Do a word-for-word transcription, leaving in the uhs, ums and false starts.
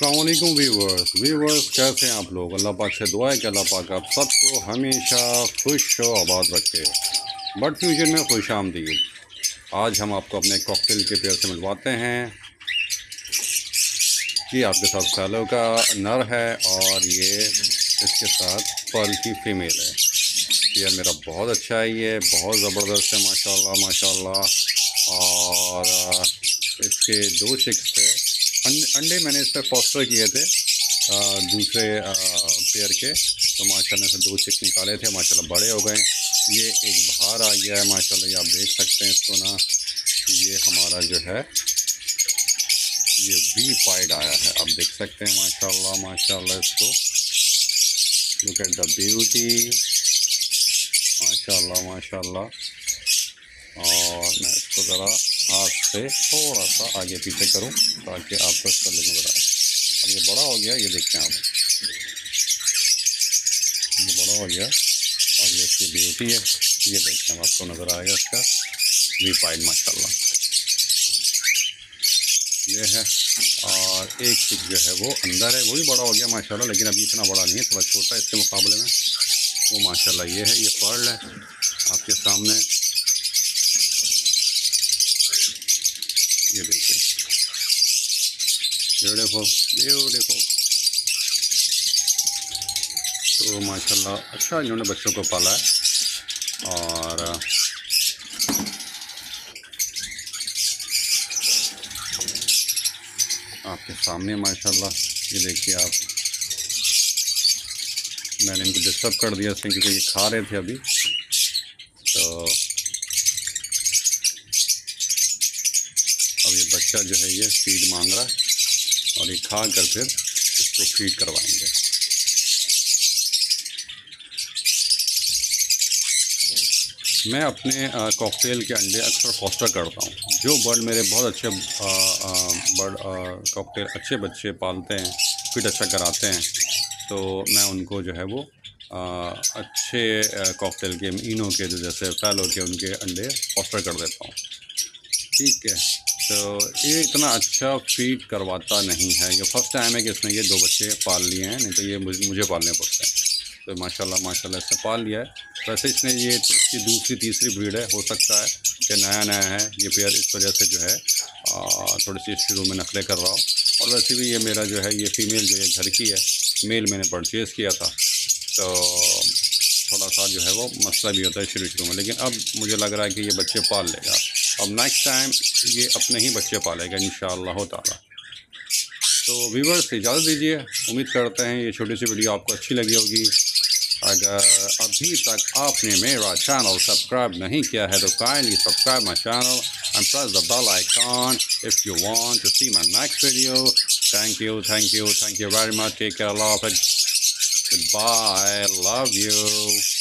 अस्सलामुअलैकुम viewers viewers कैसे हैं आप लोग। अल्लाह पाक से दुआ है कि अल्लाह पाक आप सबको हमेशा खुश और आबाद रखे। बर्ड फ्यूजन में खुश आमदीद। आज हम आपको अपने कॉकटेल के पेयर से मिलवाते हैं। ये आपके साथ फैलो का नर है और ये इसके साथ पर्ल की फ़ीमेल है। पेयर मेरा बहुत अच्छा है, ये बहुत ज़बरदस्त है माशाल्लाह माशाल्लाह। और इसके दो चिक्स थे, अंडे मैंने इस पर फॉस्टर किए थे आ, दूसरे पेयर के, तो माशाल्लाह से दो चिक निकाले थे, माशाल्लाह बड़े हो गए। ये एक बाहर आ गया है माशाल्लाह, ये आप देख सकते हैं इसको ना। ये हमारा जो है ये वी पाइड आया है, आप देख सकते हैं माशाल्लाह माशाल्लाह इसको। लुक एट द ब्यूटी माशाल्लाह माशाल्लाह। और मैं इसको ज़रा हाथ से थोड़ा सा आगे पीछे करूं ताकि आपको इसका लुक नज़र आए। अब ये बड़ा हो गया, ये देखें आप, ये बड़ा हो गया और ये इसकी ब्यूटी है, ये देखें आपको नज़र आएगा इसका वी पाइड माशाल्लाह ये है। और एक चिक जो है वो अंदर है, वो भी बड़ा हो गया माशाल्लाह, लेकिन अभी इतना बड़ा नहीं है, थोड़ा छोटा है इसके मुकाबले में। वो माशाल्लाह ये है, ये पर्ल है आपके सामने, ये देखिए ब्यूटीफुल ब्यूटीफुल। तो माशाल्लाह अच्छा इन्होंने बच्चों को पाला है। और आपके सामने माशाल्लाह ये देखिए आप, मैंने इनको डिस्टर्ब कर दिया इसमें क्योंकि ये खा रहे थे अभी। तो अब ये बच्चा जो है ये फीड मांग रहा है और ये खा कर फिर इसको फीड करवाएंगे। मैं अपने कॉकटेल के अंडे अक्सर फॉस्टर करता हूँ। जो बर्ड मेरे बहुत अच्छे बर्ड कॉकटेल अच्छे बच्चे पालते हैं, फीड अच्छा कराते हैं, तो मैं उनको जो है वो आ, अच्छे कॉकटेल के इनो के जो जैसे फैलो के उनके अंडे फॉस्टर कर देता हूँ। ठीक है, तो ये इतना अच्छा फीड करवाता नहीं है। ये फर्स्ट टाइम है कि इसने ये दो बच्चे पाल लिए हैं, नहीं तो ये मुझे मुझे पालने पड़ते हैं। तो माशाल्लाह माशाल्लाह इसने पाल लिया है। वैसे इसने ये इसकी दूसरी तीसरी ब्रीड है, हो सकता है कि नया नया है ये पेयर, इस वजह से जो है आ, थोड़ी सी शुरू में नखरे कर रहा हो। और वैसे भी ये मेरा जो है ये फ़ीमेल जो है घर की है, मेल मैंने परचेज़ किया था, तो थोड़ा सा जो है वो मसला भी होता है शुरू शुरू में, लेकिन अब मुझे लग रहा है कि ये बच्चे पाल लेगा। अब नेक्स्ट टाइम ये अपने ही बच्चे पालेगा इंशाअल्लाह ताला। तो व्यूअर्स इजाज़त दीजिए, उम्मीद करते हैं ये छोटी सी वीडियो आपको अच्छी लगी होगी। अगर अभी तक आपने मेरा चैनल सब्सक्राइब नहीं किया है तो kindly subscribe my channel and press the bell icon if you want to see my next video. Thank you thank you thank you very much. Take care, अल्लाह हाफ़िज़, गुड बाय, लव यू।